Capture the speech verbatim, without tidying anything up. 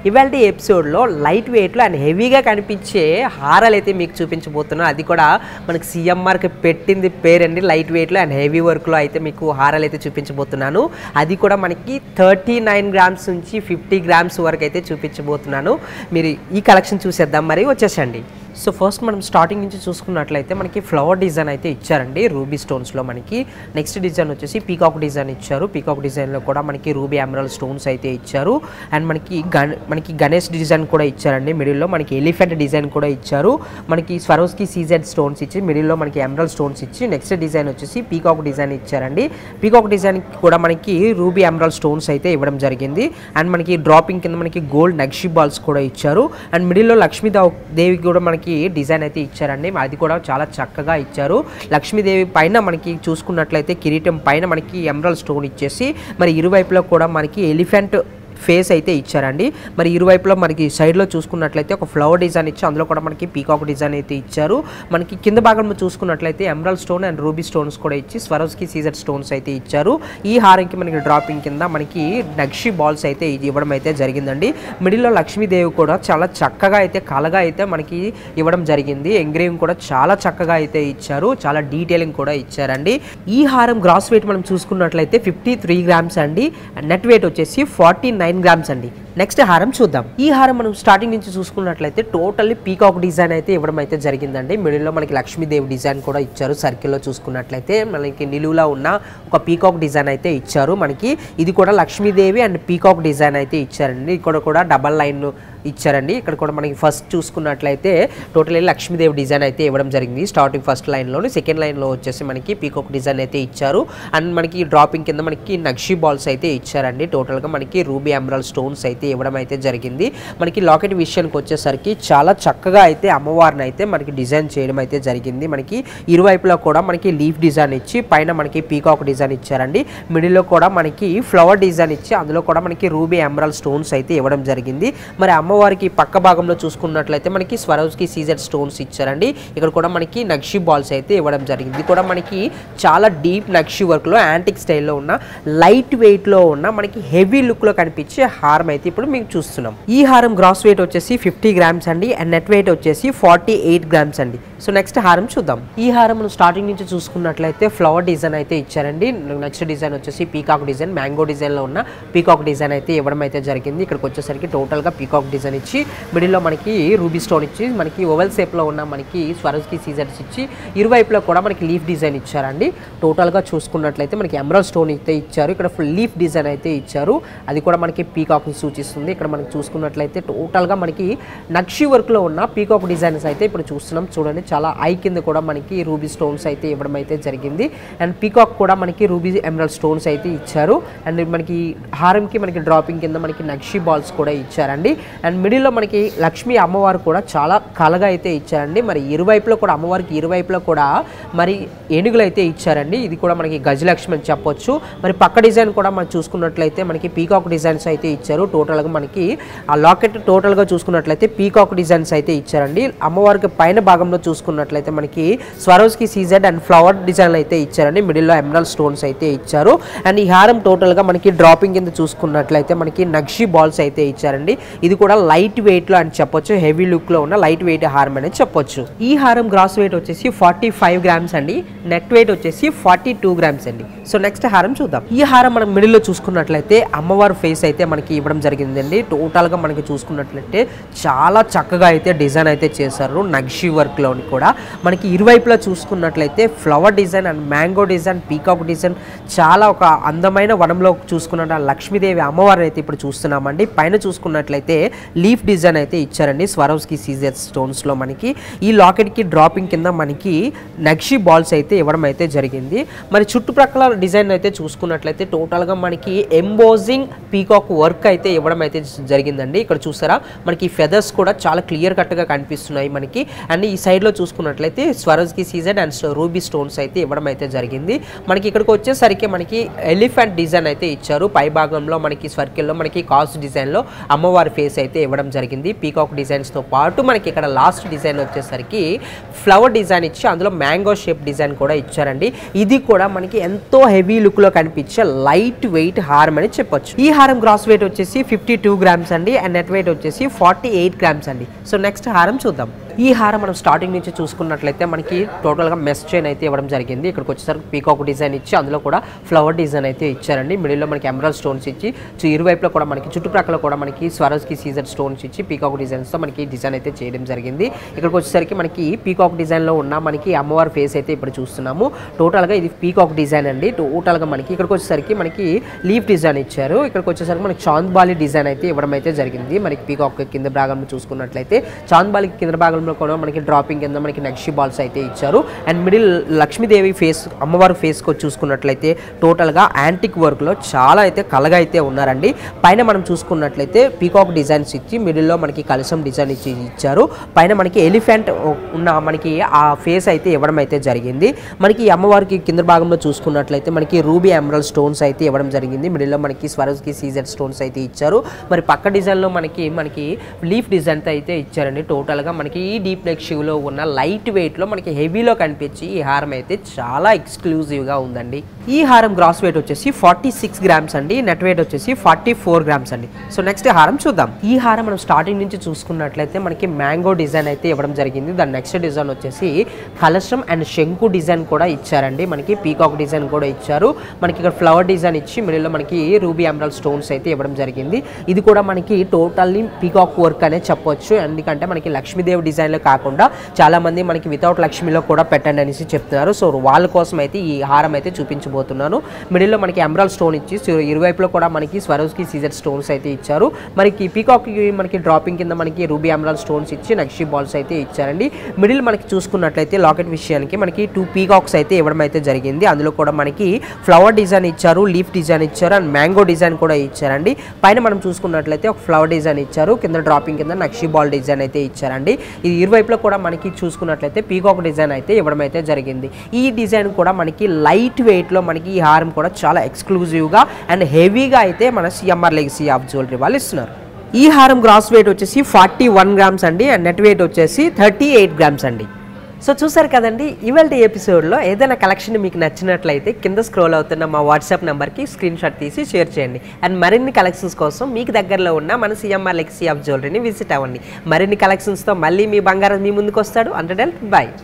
ఇవాల్టి ఎపిసోడ్లో లైట్ వెయిట్లో అండ్ హెవీగా కనిపించే హారాలు అయితే మీకు చూపించబోతున్నాను. అది కూడా మనకి సిఎంఆర్కి పెట్టింది పేరండి, లైట్ వెయిట్లో అండ్ హెవీ వర్క్లో అయితే మీకు హారాలు అయితే చూపించబోతున్నాను. అది కూడా మనకి థర్టీ నైన్ గ్రామ్స్ నుంచి ఫిఫ్టీ గ్రామ్స్ వరకు అయితే చూపించబోతున్నాను. మీరు ఈ కలెక్షన్ చూసేద్దాం, మరి వచ్చేసండి. సో ఫస్ట్ మనం స్టార్టింగ్ నుంచి చూసుకున్నట్లయితే మనకి ఫ్లవర్ డిజైన్ అయితే ఇచ్చారండి రూబీ స్టోన్స్లో. మనకి నెక్స్ట్ డిజైన్ వచ్చేసి పీకాక్ డిజైన్ ఇచ్చారు. పీకాక్ డిజైన్లో కూడా మనకి రూబీ ఎమరాల్డ్ స్టోన్స్ అయితే ఇచ్చారు. అండ్ మనకి గణ మనకి గణేష్ డిజైన్ కూడా ఇచ్చారండి. మిడిల్లో మనకి ఎలిఫెంట్ డిజైన్ కూడా ఇచ్చారు. మనకి స్వరోస్కి సీజెడ్ స్టోన్స్ ఇచ్చి మిడిల్లో మనకి ఎమరాల్డ్ స్టోన్స్ ఇచ్చి నెక్స్ట్ డిజైన్ వచ్చేసి పీకాక్ డిజైన్ ఇచ్చారండి. పీకాక్ డిజైన్ కూడా మనకి రూబీ ఎమరాల్డ్ స్టోన్స్ అయితే ఇవ్వడం జరిగింది. అండ్ మనకి డ్రాపింగ్ కింద మనకి గోల్డ్ నక్షి బాల్స్ కూడా ఇచ్చారు. అండ్ మిడిల్లో లక్ష్మీదేవి కూడా మనకి డిజైన్ అయితే ఇచ్చారండి. అది కూడా చాలా చక్కగా ఇచ్చారు. లక్ష్మీదేవి పైన మనకి చూసుకున్నట్లయితే కిరీటం పైన మనకి ఎమరాల్డ్ స్టోన్ ఇచ్చేసి మరి ఇరువైపులో కూడా మనకి ఎలిఫెంట్ ఫేస్ అయితే ఇచ్చారండి. మరి ఇరువైపులో మనకి సైడ్లో చూసుకున్నట్లయితే ఒక ఫ్లవర్ డిజైన్ ఇచ్చి అందులో కూడా మనకి పీకాక్ డిజైన్ అయితే ఇచ్చారు. మనకి కింద భాగంలో చూసుకున్నట్లయితే emerald stone and ruby stones కూడా ఇచ్చి స్వరోస్కి సీజెడ్ స్టోన్స్ అయితే ఇచ్చారు. ఈ హారంకి మనకి డ్రాపింగ్ కింద మనకి నక్షి బాల్స్ అయితే ఇవ్వడం అయితే జరిగిందండి. మిడిల్లో లక్ష్మీదేవి కూడా చాలా చక్కగా అయితే కలగా అయితే మనకి ఇవ్వడం జరిగింది. ఎంగ్రేవింగ్ కూడా చాలా చక్కగా అయితే ఇచ్చారు. చాలా డీటెయిలింగ్ కూడా ఇచ్చారండి. ఈ హారం గ్రాస్ వెయిట్ మనం చూసుకున్నట్లయితే ఫిఫ్టీ త్రీ గ్రామ్స్ అండి. నెట్ వెయిట్ వచ్చేసి ఫార్టీ నైన్ గ్రామ్స్ అండి. నెక్స్ట్ హారం చూద్దాం. ఈ హారం మనం స్టార్టింగ్ నుంచి చూసుకున్నట్లయితే టోటల్లీ పీకాక్ డిజైన్ అయితే ఇవ్వడం అయితే జరిగిందండి. మిడిల్లో మనకి లక్ష్మీదేవి డిజైన్ కూడా ఇచ్చారు. సర్కిల్లో చూసుకున్నట్లయితే మనకి నిలువులా ఉన్న ఒక పీకాక్ డిజైన్ అయితే ఇచ్చారు. మనకి ఇది కూడా లక్ష్మీదేవి అండ్ పీకాక్ డిజైన్ అయితే ఇచ్చారండి. ఇక్కడ కూడా డబల్ లైన్ ఇచ్చారండి. ఇక్కడ కూడా మనకి ఫస్ట్ చూసుకున్నట్లయితే టోటల్లీ లక్ష్మీదేవి డిజైన్ అయితే ఇవ్వడం జరిగింది. స్టార్టింగ్ ఫస్ట్ లైన్లోని సెకండ్ లైన్లో వచ్చేసి మనకి పీకాక్ డిజైన్ అయితే ఇచ్చారు. అండ్ మనకి డ్రాపింగ్ కింద మనకి నక్షి బాల్స్ అయితే ఇచ్చారండి. టోటల్గా మనకి రూబీ ఎమరాల్డ్ స్టోన్స్ అయితే ఇవ్వడం అయితే జరిగింది. మనకి లాకెట్ విషయానికి వచ్చేసరికి చాలా చక్కగా అయితే అమ్మవారిని అయితే మనకి డిజైన్ చేయడం అయితే జరిగింది. మనకి ఇరువైపులో కూడా మనకి లీఫ్ డిజైన్ ఇచ్చి పైన మనకి పీకాక్ డిజైన్ ఇచ్చారండి. మిడిల్లో కూడా మనకి ఫ్లవర్ డిజైన్ ఇచ్చి అందులో కూడా మనకి రూబీ ఎమరాల్డ్ స్టోన్స్ అయితే ఇవ్వడం జరిగింది. మరి అమ్మవారికి పక్క భాగంలో చూసుకున్నట్లయితే మనకి స్వరోస్కి సీజెడ్ స్టోన్స్ ఇచ్చారండి. ఇక్కడ కూడా మనకి నక్షి బాల్స్ అయితే ఇవ్వడం జరిగింది. ఇది కూడా మనకి చాలా డీప్ నక్షి వర్క్లో యాంటిక్ స్టైల్లో ఉన్న లైట్ వెయిట్లో ఉన్న మనకి హెవీ లుక్లో కనిపించే హారం అయితే ఇప్పుడు మీకు చూస్తున్నాం. ఈ హారం గ్రాస్ వెయిట్ వచ్చేసి ఫిఫ్టీ గ్రామ్స్ అండి. అండ్ నెట్ వెయిట్ వచ్చేసి ఫార్టీ ఎయిట్ గ్రామ్స్ అండి. సో నెక్స్ట్ హారం చూద్దాం. ఈ హారం మనం స్టార్టింగ్ నుంచి చూసుకున్నట్లయితే ఫ్లవర్ డిజైన్ అయితే ఇచ్చారండి. నెక్స్ట్ డిజైన్ వచ్చేసి పీకాక్ డిజైన్, మ్యాంగో డిజైన్లో ఉన్న పీకాక్ డిజైన్ అయితే ఇవ్వడం అయితే జరిగింది. ఇక్కడికి వచ్చేసరికి టోటల్గా పీకాక్ డిజైన్ ఇచ్చి మిడిల్లో మనకి రూబీ స్టోన్ ఇచ్చి మనకి ఓవెల్ షేప్లో ఉన్న మనకి స్వరోస్కి సీజర్స్ ఇచ్చి ఇరువైపులో కూడా మనకి లీఫ్ డిజైన్ ఇచ్చారండి. టోటల్గా చూసుకున్నట్లయితే మనకి ఎమరాల్డ్ స్టోన్ అయితే ఇచ్చారు. ఇక్కడ ఫుల్ లీఫ్ డిజైన్ అయితే ఇచ్చారు. అది కూడా మనకి పీకాక్ని సూచిస్తుంది. ఇక్కడ మనకి చూసుకున్నట్లయితే టోటల్గా మనకి నక్షి వర్క్లో ఉన్న పీకాక్ డిజైన్స్ అయితే ఇప్పుడు చూస్తున్నాం. చూడండి, చాలా ఐ కింద కూడా మనకి రూబీ స్టోన్స్ అయితే ఇవ్వడం అయితే జరిగింది. అండ్ పీకాక్ కూడా మనకి రూబీ ఎమరాల్డ్ స్టోన్స్ అయితే ఇచ్చారు. అండ్ మనకి హారంకి మనకి డ్రాపింగ్ కింద మనకి నక్షి బాల్స్ కూడా ఇచ్చారండి. అండ్ మిడిల్లో మనకి లక్ష్మీ అమ్మవారు కూడా చాలా కలగా అయితే ఇచ్చారండి. మరి ఇరువైపులో కూడా అమ్మవారికి ఇరువైపులో కూడా మరి ఏనుగులు అయితే ఇచ్చారండి. ఇది కూడా మనకి గజలక్ష్మి అని చెప్పొచ్చు. మరి పక్క డిజైన్ కూడా మనం చూసుకున్నట్లయితే మనకి పీకాక్ డిజైన్స్ అయితే ఇచ్చారు. టోటల్గా మనకి ఆ లాకెట్ టోటల్గా చూసుకున్నట్లయితే పీకాక్ డిజైన్స్ అయితే ఇచ్చారండి. అమ్మవారికి పైన భాగంలో చూసుకున్నట్లయితే మనకి Swarovski CZ and flower design అయితే ఇచ్చారండి. మిడిల్లో ఎమరాల్డ్ స్టోన్స్ అయితే ఇచ్చారు. అండ్ ఈ హారం టోటల్గా మనకి డ్రాపింగ్ కింద చూసుకున్నట్లయితే మనకి నక్షి బాల్స్ అయితే ఇచ్చారండి. ఇది కూడా లైట్ వెయిట్లో అని చెప్పొచ్చు. హెవీ లుక్లో ఉన్న లైట్ వెయిట్ హారం అనేది చెప్పొచ్చు. ఈ హారం గ్రాస్ వెయిట్ వచ్చేసి ఫార్టీ ఫైవ్ గ్రామ్స్ అండి. నెట్ వెయిట్ వచ్చేసి ఫార్టీ టూ గ్రామ్స్ అండి. సో నెక్స్ట్ హారం చూద్దాం. ఈ హారం మనం మిడిల్లో చూసుకున్నట్లయితే అమ్మవారి ఫేస్ అయితే మనకి ఇవ్వడం జరిగిందండి. టోటల్గా మనకి చూసుకున్నట్లయితే చాలా చక్కగా అయితే డిజైన్ అయితే చేశారు. నక్షి వర్క్లోని కూడా మనకి ఇరువైపులా చూసుకున్నట్లయితే flower design and mango design, peacock design చాలా ఒక అందమైన వనంలో చూసుకున్న లక్ష్మీదేవి అమ్మవారిని అయితే ఇప్పుడు చూస్తున్నామండి. పైన చూసుకున్నట్లయితే లీఫ్ డిజైన్ అయితే ఇచ్చారండి స్వరోస్కి సీజెడ్ స్టోన్స్లో. మనకి ఈ లాకెట్కి డ్రాపింగ్ కింద మనకి నక్షి బాల్స్ అయితే ఇవ్వడం అయితే జరిగింది. మరి చుట్టుప్రక్కల డిజైన్ అయితే చూసుకున్నట్లయితే టోటల్గా మనకి ఎంబోజింగ్ పీకాక్ వర్క్ అయితే ఇవ్వడం అయితే జరిగిందండి. ఇక్కడ చూసారా మనకి ఫెదర్స్ కూడా చాలా క్లియర్ కట్గా కనిపిస్తున్నాయి మనకి. అండ్ ఈ సైడ్లో చూసుకున్నట్లయితే Swarovski CZ and ruby stones అయితే ఇవ్వడం అయితే జరిగింది. మనకి ఇక్కడికి వచ్చేసరికి మనకి ఎలిఫెంట్ డిజైన్ అయితే ఇచ్చారు. పై భాగంలో మనకి సర్కిల్లో మనకి కాస్ట్ డిజైన్లో అమ్మవారి ఫేస్ అయితే అయితే ఇవ్వడం జరిగింది. పీకాక్ డిజైన్స్తో పాటు మనకి ఇక్కడ లాస్ట్ డిజైన్ వచ్చేసరికి ఫ్లవర్ డిజైన్ ఇచ్చి అందులో మ్యాంగో షేప్ డిజైన్ కూడా ఇచ్చారండి. ఇది కూడా మనకి ఎంతో హెవీ లుక్లో కనిపించే లైట్ వెయిట్ హారం అని చెప్పొచ్చు. ఈ హారం గ్రాస్ వెయిట్ వచ్చేసి ఫిఫ్టీ టూ గ్రామ్స్ అండి అండ్ నెట్ వెయిట్ వచ్చేసి ఫార్టీ ఎయిట్ గ్రామ్స్ అండి. సో నెక్స్ట్ హారం చూద్దాం. ఈ హారం మనం స్టార్టింగ్ నుంచి చూసుకున్నట్లయితే మనకి టోటల్గా మెస్ చైన్ అయితే ఇవ్వడం జరిగింది. ఇక్కడికి వచ్చేసరికి పీకాక్ డిజైన్ ఇచ్చి అందులో కూడా ఫ్లవర్ డిజైన్ అయితే ఇచ్చారండి. మిడిల్లో మనకి ఎమరాల్డ్ స్టోన్స్ ఇచ్చి ఇరువైపులో కూడా మనకి చుట్టుప్రక్కల కూడా మనకి స్వరోజ్కి సీజర్ స్టోన్స్ ఇచ్చి పీకాక్ డిజైన్స్తో మనకి డిజైన్ అయితే చేయడం జరిగింది. ఇక్కడికి వచ్చేసరికి మనకి పీకాక్ డిజైన్లో ఉన్న మనకి అమ్మవారి ఫేస్ అయితే ఇప్పుడు చూస్తున్నాము. టోటల్గా ఇది పీకాక్ డిజైన్ అండి. టోటల్గా మనకి ఇక్కడికి వచ్చేసరికి మనకి లీఫ్ డిజైన్ ఇచ్చారు. ఇక్కడికి వచ్చేసరికి మనకి చాంద్బాలి డిజైన్ అయితే ఇవ్వడం అయితే జరిగింది. మనకి పీకాక్ కింద భాగంలో చూసుకున్నట్లయితే చాంద్బాలి కింద భాగంలో కూడా మనకి డ్రాపింగ్ కింద మనకి నక్షి బాల్స్ అయితే ఇచ్చారు. అండ్ మిడిల్ లక్ష్మీదేవి ఫేస్ అమ్మవారి ఫేస్కి చూసుకున్నట్లయితే టోటల్గా యాంటిక్ వర్క్లో చాలా అయితే కలగా అయితే ఉన్నారండి. పైన మనం చూసుకున్నట్లయితే పీకాక్ డిజైన్స్ ఇచ్చి మిడిల్లో మనకి కలశం డిజైన్ ఇచ్చి ఇచ్చారు. పైన మనకి ఎలిఫెంట్ ఉన్న మనకి ఆ ఫేస్ అయితే ఇవ్వడం అయితే జరిగింది. మనకి ఈ అమ్మవారికి కింద భాగంలో చూసుకున్నట్లయితే మనకి రూబీ ఎమరాల్డ్ స్టోన్స్ అయితే ఇవ్వడం జరిగింది. మిడిల్లో మనకి స్వరోజ్కి సీజర్ స్టోన్స్ అయితే ఇచ్చారు. మరి పక్క డిజైన్లో మనకి మనకి లీఫ్ డిజైన్ అయితే ఇచ్చారండి. టోటల్గా మనకి ఈ డీప్ నెక్ షూలో ఉన్న లైట్ వెయిట్లో మనకి హెవీలో కనిపించి ఈ హారం అయితే చాలా ఎక్స్క్లూజివ్గా ఉందండి. ఈ హారం గ్రాస్ వెయిట్ వచ్చేసి ఫార్టీ సిక్స్ గ్రామ్స్ అండి. నెట్ వెయిట్ వచ్చేసి ఫార్టీ ఫోర్ గ్రామ్స్ అండి. సో నెక్స్ట్ హారం చూద్దాం. ఈ హారం మనం స్టార్టింగ్ నుంచి చూసుకున్నట్లయితే మనకి మ్యాంగో డిజైన్ అయితే ఇవ్వడం జరిగింది. దాని నెక్స్ట్ డిజైన్ వచ్చేసి కలశం అండ్ శంకు డిజైన్ కూడా ఇచ్చారండి. మనకి పీకాక్ డిజైన్ కూడా ఇచ్చారు. మనకి ఇక్కడ ఫ్లవర్ డిజైన్ ఇచ్చి మిడిల్లో మనకి రూబీ ఎమరాల్డ్ స్టోన్స్ అయితే ఇవ్వడం జరిగింది. ఇది కూడా మనకి టోటల్లీ పీకాక్ వర్క్ అనే చెప్పొచ్చు. ఎందుకంటే మనకి లక్ష్మీదేవి డిజైన్లో కాకుండా చాలా మంది మనకి వితౌట్ లక్ష్మిలో కూడా పెట్టండి అనేసి చెప్తున్నారు. సో వాళ్ళ కోసం అయితే ఈ హారం అయితే చూపించబోతున్నాను. మిడిల్లో మనకి ఎమరాల్డ్ స్టోన్ ఇచ్చి ఇరువైపులో కూడా మనకి స్వరోజ్కి సీజర్ స్టోన్స్ అయితే ఇచ్చారు. మనకి పీకాక్ మనకి డ్రాపింగ్ కింద మనకి రూబీ ఎమరాల్డ్ స్టోన్స్ ఇచ్చి నక్షి బాల్స్ అయితే ఇచ్చారండి. మిడిల్ మనకి చూసుకున్నట్లయితే లాకెట్ విషయానికి మనకి టూ పీకాక్స్ అయితే ఇవ్వడం అయితే జరిగింది. అందులో కూడా మనకి ఫ్లవర్ డిజైన్ ఇచ్చారు, లీఫ్ డిజైన్ ఇచ్చారు అండ్ మ్యాంగో డిజైన్ కూడా ఇచ్చారండి. పైన మనం చూసుకున్నట్లయితే ఒక ఫ్లవర్ డిజైన్ ఇచ్చారు. కింద డ్రాపింగ్ కింద నక్షి బాల్ డిజైన్ అయితే ఇచ్చారండి. ఇది ఇరువైపులో కూడా మనకి చూసుకున్నట్లయితే పీకాక్ డిజైన్ అయితే ఇవ్వడం అయితే జరిగింది. ఈ డిజైన్ కూడా మనకి లైట్ వెయిట్లో మనకి ఈ హారం కూడా చాలా ఎక్స్క్లూజివ్గా అండ్ హెవీగా అయితే మన సిఎంఆర్ లెగసీ ఆఫ్ జ్యువెలరీ వాళ్ళు ఇస్తున్నారు. ఈ హారం గ్రాస్ వెయిట్ వచ్చేసి ఫార్టీ వన్ గ్రామ్స్ అండి అండ్ నెట్ వెయిట్ వచ్చేసి థర్టీ ఎయిట్ గ్రామ్స్ అండి. సో చూసారు కదండి, ఇవాళ ఎపిసోడ్లో ఏదైనా కలెక్షన్ మీకు నచ్చినట్లయితే కింద స్క్రోల్ అవుతున్న మా వాట్సాప్ నెంబర్కి స్క్రీన్ షాట్ తీసి షేర్ చేయండి. అండ్ మరిన్ని కలెక్షన్స్ కోసం మీకు దగ్గరలో ఉన్న మన సిఎంఆర్ లెగసీ ఆఫ్ జ్యువెలరీని విజిట్ అవ్వండి. మరిన్ని కలెక్షన్స్తో మళ్ళీ మీ బంగారం మీ ముందుకు వస్తాడు. Until by.